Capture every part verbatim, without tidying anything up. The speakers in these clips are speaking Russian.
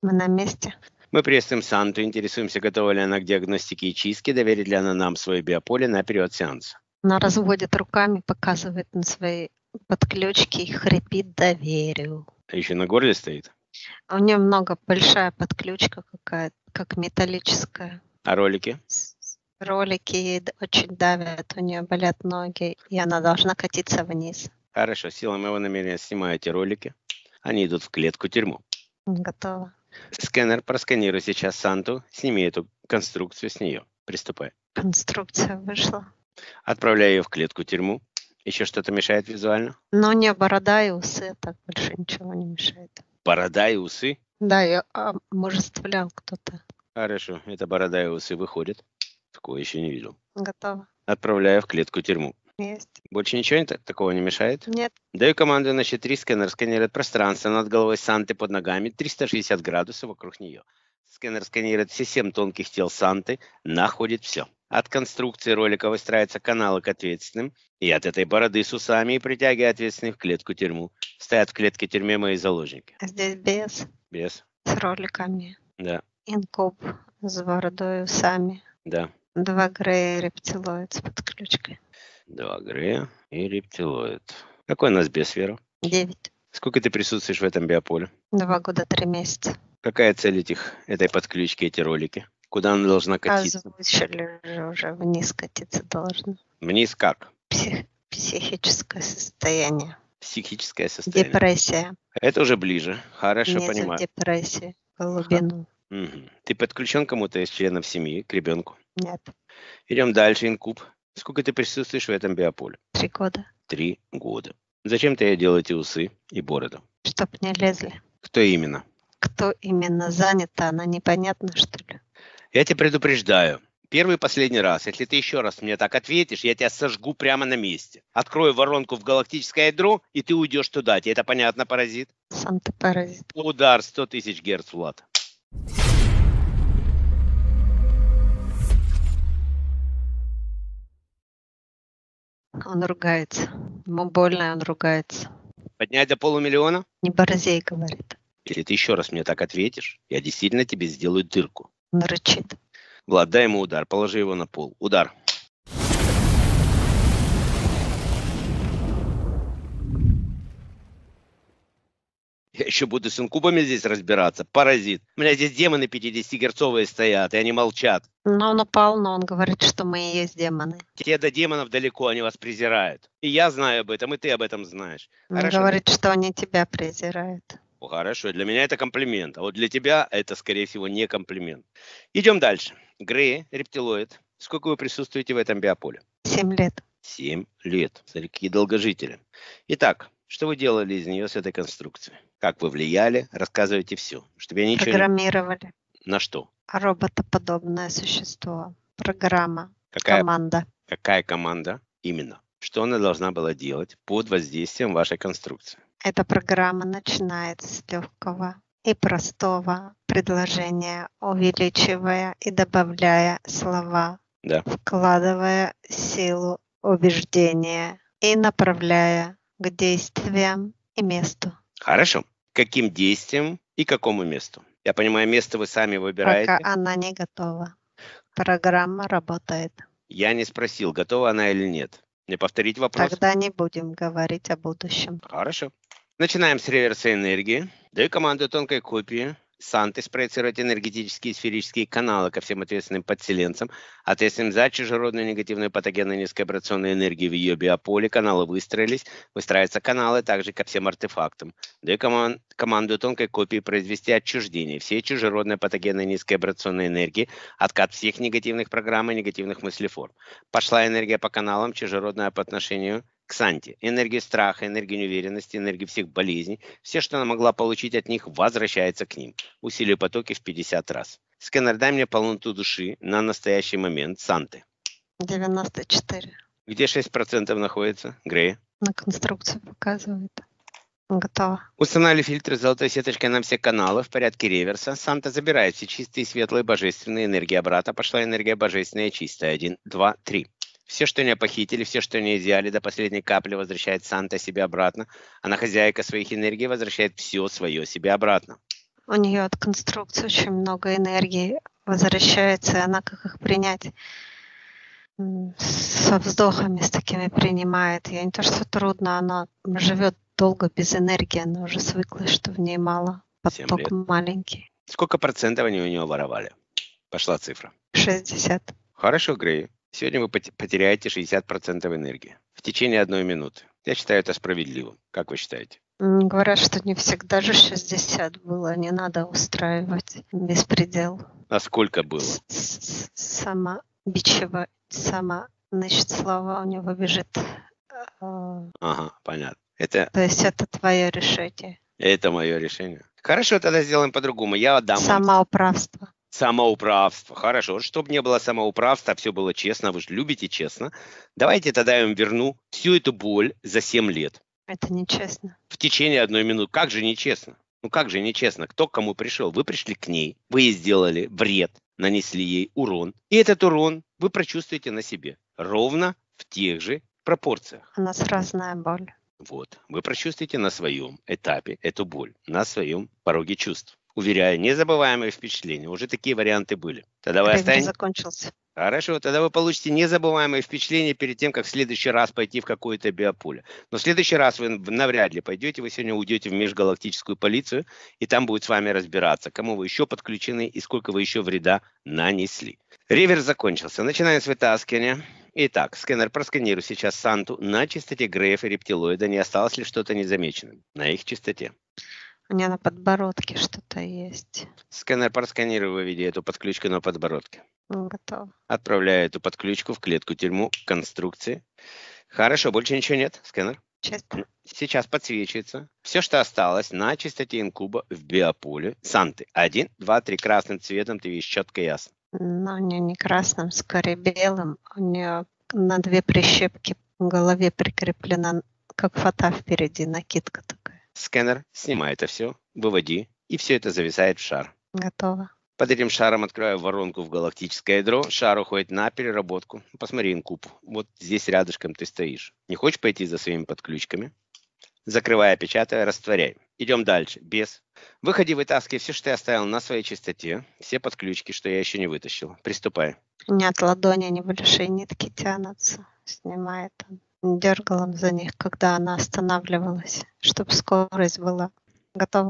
Мы на месте. Мы приветствуем Санту, интересуемся, готова ли она к диагностике и чистке, доверит ли она нам свое биополе на период сеанса. Она разводит руками, показывает на свои подключки и хрипит «доверю». А еще на горле стоит. А у нее много, большая подключка какая-то, как металлическая. А ролики? Ролики ей д- очень давят, у нее болят ноги, и она должна катиться вниз. Хорошо, сила моего намерения снимаю эти ролики. Они идут в клетку-тюрьму. Готова. Скэнер, просканируй сейчас Санту, сними эту конструкцию с нее. Приступай. Конструкция вышла. Отправляю ее в клетку-тюрьму. Еще что-то мешает визуально? Но у нее борода и усы, а так больше ничего не мешает. Борода и усы? Да, ее обожествлял кто-то. Хорошо, это борода и усы выходят. Такого еще не видел. Готова. Отправляю в клетку-тюрьму. Есть. Больше ничего не так, такого не мешает? Нет. Даю команду на счет три. Скэнер сканирует пространство над головой Санты под ногами триста шестьдесят градусов вокруг нее. Скэнер сканирует все семь тонких тел Санты, находит все. От конструкции ролика выстраиваются каналы к ответственным, и от этой бороды с усами и притягивая ответственных в клетку-тюрьму. Стоят в клетке-тюрьме мои заложники. А здесь без. Без? С роликами. Да. Инкуб с бородой и усами. Да. Два грея рептилоид с подключкой. Два Грея и рептилоид. Какой у нас бес, Вера? Девять. Сколько ты присутствуешь в этом биополе? Два года, три месяца. Какая цель этих, этой подключки, эти ролики? Куда она должна катиться? Озвучили же уже, вниз катиться должно. Вниз как? Псих- психическое состояние. Психическое состояние. Депрессия. Это уже ближе. Хорошо, Ниже понимаю. депрессии. В глубину. Мгм. Ты подключен кому-то из членов семьи, к ребенку? Нет. Идем дальше, инкуб. Сколько ты присутствуешь в этом биополе? Три года. Три года. Зачем ты делал эти усы и бороду? Чтоб не лезли. Кто именно? Кто именно занята, она непонятно, что ли? Я тебя предупреждаю. Первый и последний раз. Если ты еще раз мне так ответишь, я тебя сожгу прямо на месте. Открою воронку в галактическое ядро, и ты уйдешь туда. Тебе это понятно, паразит? Сам ты паразит. Удар сто тысяч герц, Влад. Он ругается. Ему больно, и он ругается. Поднять до полумиллиона? Не борзей, говорит. Если ты еще раз мне так ответишь, я действительно тебе сделаю дырку. Он рычит. Влад, дай ему удар, положи его на пол. Удар. Я еще буду с инкубами здесь разбираться, паразит. У меня здесь демоны пятидесятигерцовые стоят, и они молчат. Но он упал, но он говорит, что мы и есть демоны. Те до демонов далеко, они вас презирают. И я знаю об этом, и ты об этом знаешь. Он Хорошо? говорит, что они тебя презирают. О, хорошо, для меня это комплимент, а вот для тебя это, скорее всего, не комплимент. Идем дальше. Грей, рептилоид. Сколько вы присутствуете в этом биополе? Семь лет. Семь лет. Смотри, какие долгожители. Итак, что вы делали из нее с этой конструкцией? Как вы влияли? Рассказывайте все. Чтобы я ничего Программировали. не... На что? Роботоподобное существо. Программа. Какая... Команда. Какая команда? Именно. Что она должна была делать под воздействием вашей конструкции? Эта программа начинается с легкого и простого предложения, увеличивая и добавляя слова, Да. вкладывая силу убеждения и направляя к действиям и месту. Хорошо. Каким действием и какому месту? Я понимаю, место вы сами выбираете. Пока она не готова. Программа работает. Я не спросил, готова она или нет. Мне повторить вопрос? Тогда не будем говорить о будущем. Хорошо. Начинаем с реверса энергии. Даю команду тонкой копии Санты спроецировать энергетические сферические каналы ко всем ответственным подселенцам, ответственным за чужеродную негативную патогенную низковибрационную энергию в ее биополе. Каналы выстроились. Выстраиваются каналы также ко всем артефактам. Даю коман- команду тонкой копии произвести отчуждение всей чужеродной патогенной низковибрационной энергии, откат всех негативных программ и негативных мыслеформ. Пошла энергия по каналам, чужеродная по отношению к Санте. Энергия страха, энергия неуверенности, энергия всех болезней. Все, что она могла получить от них, возвращается к ним. Усилию потоки в пятьдесят раз. Скэнер, дай мне полноту души на настоящий момент Санты. девяносто четыре. Где шесть процентов находится? Грея. На конструкцию показывает. Готово. Устанавливали фильтры с золотой сеточкой на все каналы в порядке реверса. Санта забирает все чистые, светлые, божественные энергии обратно. Пошла энергия божественная чистая. Один, два, три. Все, что не похитили, все, что не изъяли, до последней капли возвращает Санта себе обратно. Она, хозяйка своих энергий, возвращает все свое себе обратно. У нее от конструкции очень много энергии возвращается, и она как их принять м, со вздохами с такими принимает. Ей не то, что трудно, она живет долго без энергии, она уже свыклась, что в ней мало, Семь поток лет. маленький. Сколько процентов они у нее воровали? Пошла цифра. шестьдесят. Хорошо, Грей. Сегодня вы поте- потеряете шестьдесят процентов энергии в течение одной минуты. Я считаю это справедливым. Как вы считаете? М, Говорят, что не всегда же шестьдесят было, не надо устраивать беспредел. А сколько было? С- с- Сама бичева, сама, значит, слова у него бежит. э, Ага, понятно. Это, То есть это твое решение. это мое решение. Хорошо, тогда сделаем по-другому. Я отдам вам Самоуправство. самоуправство. Хорошо, чтобы не было самоуправства, а все было честно, вы же любите честно. Давайте тогда я вам верну всю эту боль за семь лет Это нечестно. в течение одной минуты. Как же нечестно? Ну как же нечестно? Кто к кому пришел? Вы пришли к ней, вы ей сделали вред, нанесли ей урон. И этот урон вы прочувствуете на себе. Ровно в тех же пропорциях. У нас разная боль. Вот. Вы прочувствуете на своем этапе эту боль, на своем пороге чувств. Уверяю, незабываемые впечатления. Уже такие варианты были. Тогда вы Рейв останетесь... закончился. Хорошо, тогда вы получите незабываемые впечатления перед тем, как в следующий раз пойти в какое-то биополе. Но в следующий раз вы навряд ли пойдете, вы сегодня уйдете в межгалактическую полицию, и там будут с вами разбираться, кому вы еще подключены и сколько вы еще вреда нанесли. Реверс закончился. Начинаем с вытаскивания. Итак, сканер просканирует сейчас Санту на частоте Грейфа и рептилоида. Не осталось ли что-то незамеченным на их частоте? У меня на подбородке что-то есть. Сканер просканирует, выведя эту подключку на подбородке. Готово. Отправляю эту подключку в клетку-тюрьму конструкции. Хорошо, больше ничего нет, сканер? Чисто. Сейчас подсвечивается. Все, что осталось на частоте инкуба в биополе. Санты. Один, два, три красным цветом, ты видишь четко и ясно. Но у нее не красным, скорее белым. У нее на две прищепки в голове прикреплена, как фата впереди, накидка такая. Сканер, снимай это все, выводи, и все это зависает в шар. Готово. Под этим шаром открываю воронку в галактическое ядро. Шар уходит на переработку. Посмотри, инкуб. Вот здесь рядышком ты стоишь. Не хочешь пойти за своими подключками? Закрывай, печатай, растворяй. Идем дальше. Без. Выходи, вытаскивай все, что я оставил на своей частоте. Все подключки, что я еще не вытащил. Приступай. У меня от ладони небольшие нитки тянутся. Снимает он. Дергал он за них, когда она останавливалась, чтобы скорость была. Готово.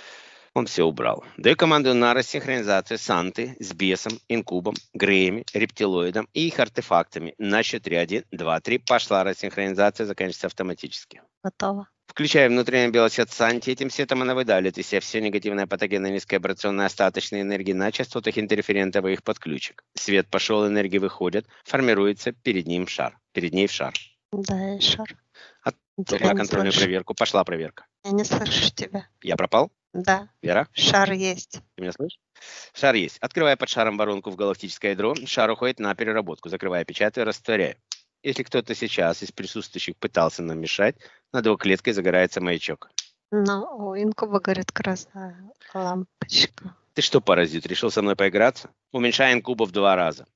Он все убрал. Даю команду на рассинхронизацию Санты с бесом, инкубом, греями, рептилоидом и их артефактами. На счет три. Один, два, три. Пошла рассинхронизация, заканчивается автоматически. Готово. Включая внутренний белый свет Санти, этим светом она выдавливает из себя все негативные патогены низковибрационные остаточные энергии на частотах интерферентов и их подключек. Свет пошел, энергии выходят, формируется перед ним шар. Перед ней в шар. Да, и шар. Отправляю контрольную слышу. проверку. Пошла проверка. Я не слышу тебя. Я пропал? Да, Вера? шар есть. Ты меня слышишь? Шар есть. Открывая под шаром воронку в галактическое ядро, шар уходит на переработку. Закрывая, печатаю, растворяю. Если кто-то сейчас из присутствующих пытался нам мешать, над его клеткой загорается маячок. Но у инкуба горит красная лампочка. Ты что, паразит, решил со мной поиграться? Уменьшай инкуба в два раза.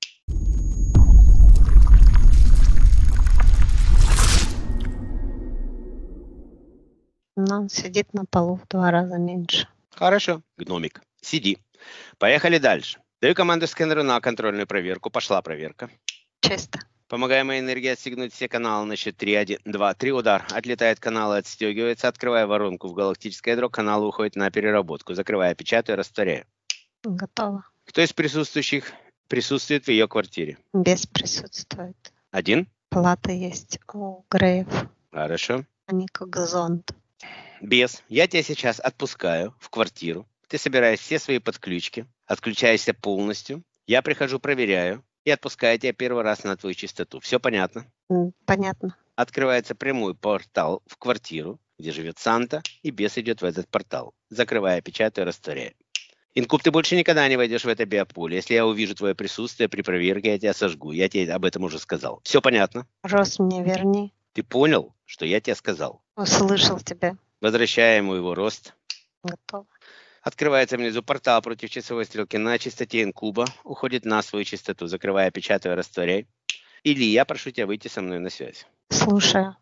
Но он сидит на полу в два раза меньше. Хорошо, гномик. Сиди. Поехали дальше. Даю команду сканеру на контрольную проверку. Пошла проверка. Чисто. Помогая моей энергии отстегнуть все каналы на счет три. Один, два, три. Удар. Отлетает каналы, отстегивается. Открывая воронку в галактическое ядро, каналы уходят на переработку. Закрывая, печатаю, растворяю. Готово. Кто из присутствующих присутствует в ее квартире? Без присутствует. Один? Плата есть у Греев. Хорошо. Они как зонд. Без. Я тебя сейчас отпускаю в квартиру. Ты собираешь все свои подключки, отключаешься полностью. Я прихожу, проверяю и отпускаю тебя первый раз на твою частоту. Все понятно? М, Понятно. Открывается прямой портал в квартиру, где живет Санта, и бес идет в этот портал. Закрывая, печатаю, растворяю. Инкуб, ты больше никогда не войдешь в это биополе. Если я увижу твое присутствие при проверке, я тебя сожгу. Я тебе об этом уже сказал. Все понятно? Рост мне верни. Ты понял, что я тебе сказал? Услышал тебя. Возвращаем ему его рост. Готово. Открывается внизу портал против часовой стрелки на частоте инкуба. Уходит на свою частоту. Закрывая, печатаю, растворяй. Или я прошу тебя выйти со мной на связь. Слушаю.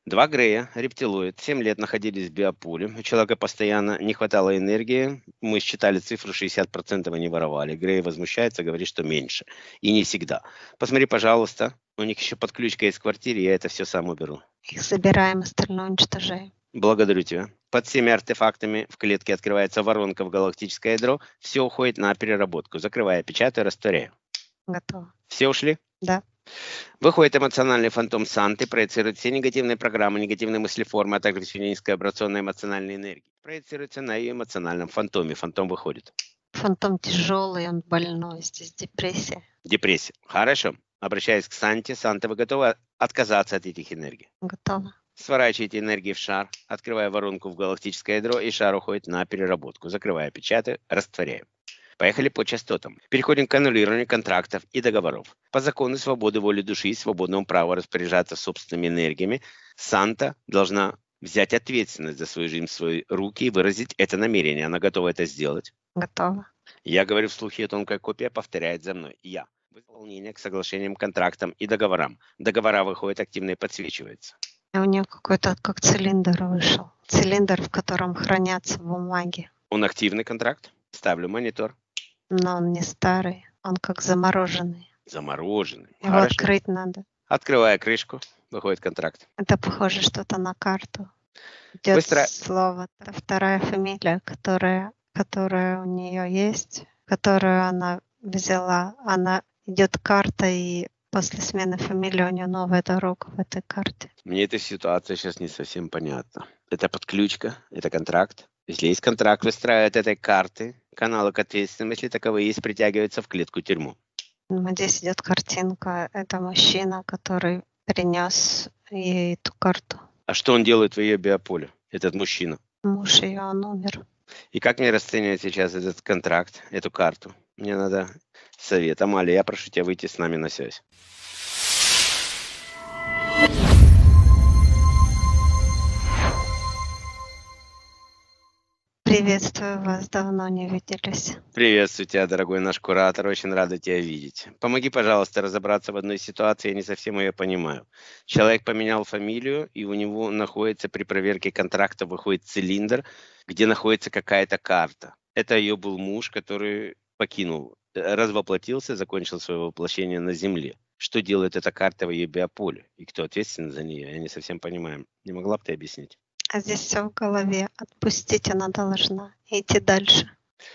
Два Грея, рептилоид, семь лет находились в биополе. У человека постоянно не хватало энергии. Мы считали цифру шестьдесят процентов, они воровали. Грей возмущается, говорит, что меньше. И не всегда. Посмотри, пожалуйста, у них еще подключка есть в квартире, я это все сам уберу. Их забираем, остальное уничтожаем. Благодарю тебя. Под всеми артефактами в клетке открывается воронка в галактическое ядро. Все уходит на переработку. Закрывая, печатаю, растворяю. Готово. Все ушли? Да. Выходит эмоциональный фантом Санты, проецирует все негативные программы, негативные мыслеформы, а также всю низкообрационную эмоциональную энергию. Проецируется на ее эмоциональном фантоме. Фантом выходит. Фантом тяжелый, он больной, здесь депрессия. Депрессия. Хорошо. Обращаясь к Санте. Санта, вы готовы отказаться от этих энергий? Готово. Сворачивайте энергии в шар, открывая воронку в галактическое ядро, и шар уходит на переработку. Закрывая, печатаю, растворяю. Поехали по частотам. Переходим к аннулированию контрактов и договоров. По закону свободы воли души и свободному праву распоряжаться собственными энергиями, Санта должна взять ответственность за свою жизнь в свои руки и выразить это намерение. Она готова это сделать? Готово. Я говорю вслух, и тонкая копия повторяет за мной. Я. Выполнение к соглашениям, контрактам и договорам. Договора выходят активно и подсвечиваются. А у нее какой-то как цилиндр вышел. Цилиндр, в котором хранятся бумаги. Он активный контракт? Ставлю монитор. Но он не старый, он как замороженный. Замороженный. Его Хорошо. открыть надо. Открывая крышку, выходит контракт. Это похоже что-то на карту. Идет Быстро. слово. Это вторая фамилия, которая, которая у нее есть, которую она взяла. Она идет карта, и после смены фамилии у нее новая дорога в этой карте. Мне эта ситуация сейчас не совсем понятна. Это подключка, это контракт. Если есть контракт, выстраивают этой карты, каналы к ответственным, если таковые есть, притягиваются в клетку-тюрьму. Ну, здесь идет картинка. Это мужчина, который принес ей эту карту. А что он делает в ее биополе, этот мужчина? Муж ее, он умер. И как мне расценивать сейчас этот контракт, эту карту? Мне надо совет. Амалия, я прошу тебя выйти с нами на связь. Приветствую вас, давно не виделись. Приветствую тебя, дорогой наш куратор, очень рада тебя видеть. Помоги, пожалуйста, разобраться в одной ситуации, я не совсем ее понимаю. Человек поменял фамилию, и у него находится при проверке контракта, выходит цилиндр, где находится какая-то карта. Это ее был муж, который покинул, развоплотился, закончил свое воплощение на Земле. Что делает эта карта в ее биополе? И кто ответственен за нее? Я не совсем понимаю. Не могла бы ты объяснить? А здесь все в голове. Отпустить она должна. Идти дальше.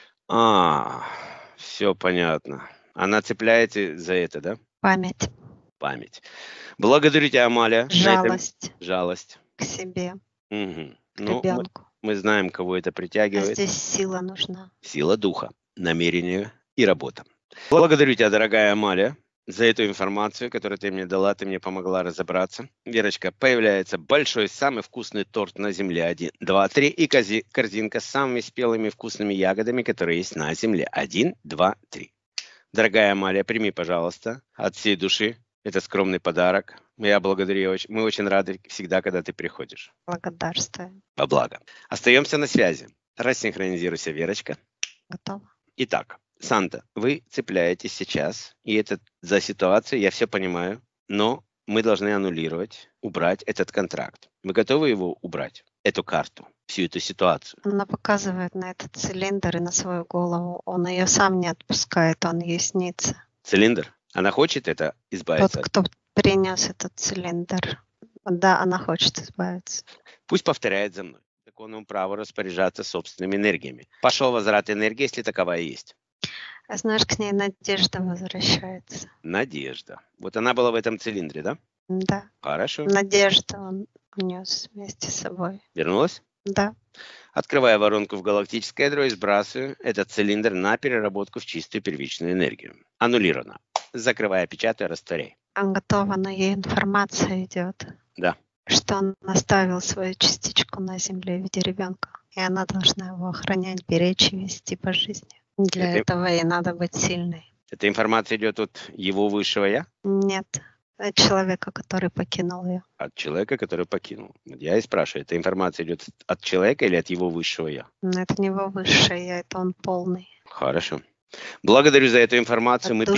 А, все понятно. Она цепляется за это, да? Память. Память. Благодарю тебя, Амалия. на этом- Жалость Жалость. к себе, Мгм. к Ну, мы, ребенку. мы знаем, кого это А притягивает. здесь сила нужна. Сила духа, намерение и работа. Благодарю тебя, дорогая Амалия, за эту информацию, которую ты мне дала, ты мне помогла разобраться. Верочка, появляется большой, самый вкусный торт на земле. Один, два, три. И кози- корзинка с самыми спелыми вкусными ягодами, которые есть на земле. Один, два, три. Дорогая Амалия, прими, пожалуйста, от всей души. Это скромный подарок. Я благодарю, очень- мы очень рады всегда, когда ты приходишь. Благодарствую. Во благо. Остаемся на связи. Рассинхронизируйся, Верочка. Готова. Итак, Санта, вы цепляетесь сейчас, и это за ситуацию, я все понимаю, но мы должны аннулировать, убрать этот контракт. Вы готовы его убрать, эту карту, всю эту ситуацию? Она показывает на этот цилиндр и на свою голову. Он ее сам не отпускает, он ей снится. Цилиндр? Она хочет это Тот, избавиться? кто принес этот цилиндр, да, она хочет избавиться. Пусть повторяет за мной. Законному праву распоряжаться собственными энергиями. Пошел возврат энергии, если таковая есть. А знаешь, к ней надежда возвращается. Надежда. Вот она была в этом цилиндре, да? Да, Хорошо. надежда он унес вместе с собой. Вернулась? Да, Открывая воронку в галактическое ядро и сбрасываю этот цилиндр на переработку в чистую первичную энергию. Аннулировано. Закрывая, печатаю, растворяй. он готова, но ей информация идет, Да. что он оставил свою частичку на земле в виде ребенка, и она должна его охранять, беречь и вести по жизни. Для Это- этого ей надо быть сильной. Эта информация идет от его высшего я, Нет, от человека, который покинул ее. от человека, который покинул. Вот я и спрашиваю, эта информация идет от человека или от его высшего я? Но это не его высшее я, это он полный. Хорошо. Благодарю за эту информацию. От Мы, при- души.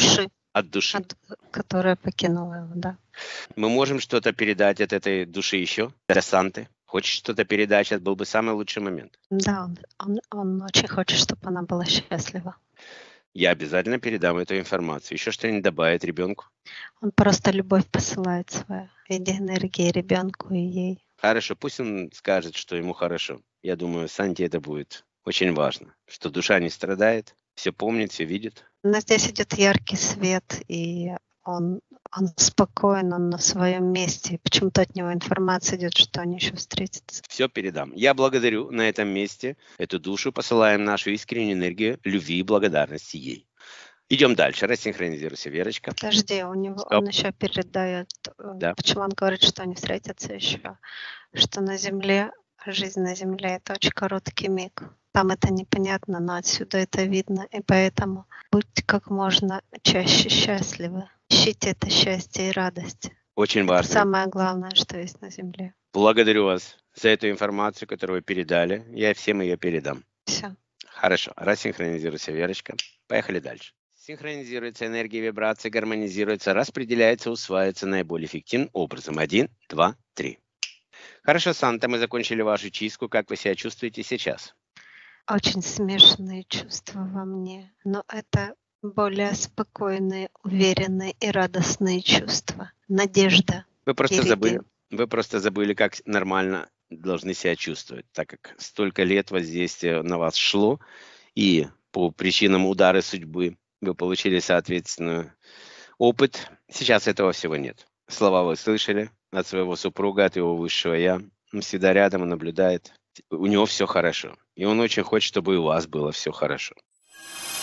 От души. от- которая покинула его, да. Мы можем что-то передать от этой души еще для Санты? Хочешь что-то передать? Сейчас был бы самый лучший момент. Да, он, он, он очень хочет, чтобы она была счастлива. Я обязательно передам эту информацию. Еще что-нибудь добавить ребенку? Он просто любовь посылает свою в виде энергии ребенку и ей. Хорошо, пусть он скажет, что ему хорошо. Я думаю, Санте это будет очень важно, что душа не страдает, все помнит, все видит. Но здесь идет яркий свет, и он, он спокоен, он на своем месте. И почему-то от него информация идет, что они еще встретятся. Все передам. Я благодарю на этом месте эту душу, посылаем нашу искреннюю энергию любви и благодарности ей. Идем дальше. Рассинхронизируйся, Верочка. Подожди, у него Стоп. он еще передает, э, Да. почему он говорит, что они встретятся еще, что на Земле, жизнь на Земле это очень короткий миг. Там это непонятно, но отсюда это видно, и поэтому будьте как можно чаще счастливы. Ищите это счастье и радость. Очень Это важно. самое главное, что есть на Земле. Благодарю вас за эту информацию, которую вы передали. Я всем ее передам. Все. Хорошо. Рассинхронизируйся, Верочка. Поехали дальше. Синхронизируется энергия, вибрация, гармонизируется, распределяется, усваивается наиболее эффективным образом. Один, два, три. Хорошо, Санта, мы закончили вашу чистку. Как вы себя чувствуете сейчас? Очень смешанные чувства во мне, но это более спокойные, уверенные и радостные чувства. Надежда. Вы просто Впереди. забыли, вы просто забыли, как нормально должны себя чувствовать, так как столько лет воздействия на вас шло, и по причинам удара судьбы вы получили, соответственно, опыт. Сейчас этого всего нет. Слова вы слышали от своего супруга, от его высшего я. Он всегда рядом и наблюдает. У него все хорошо. И он очень хочет, чтобы и у вас было все хорошо.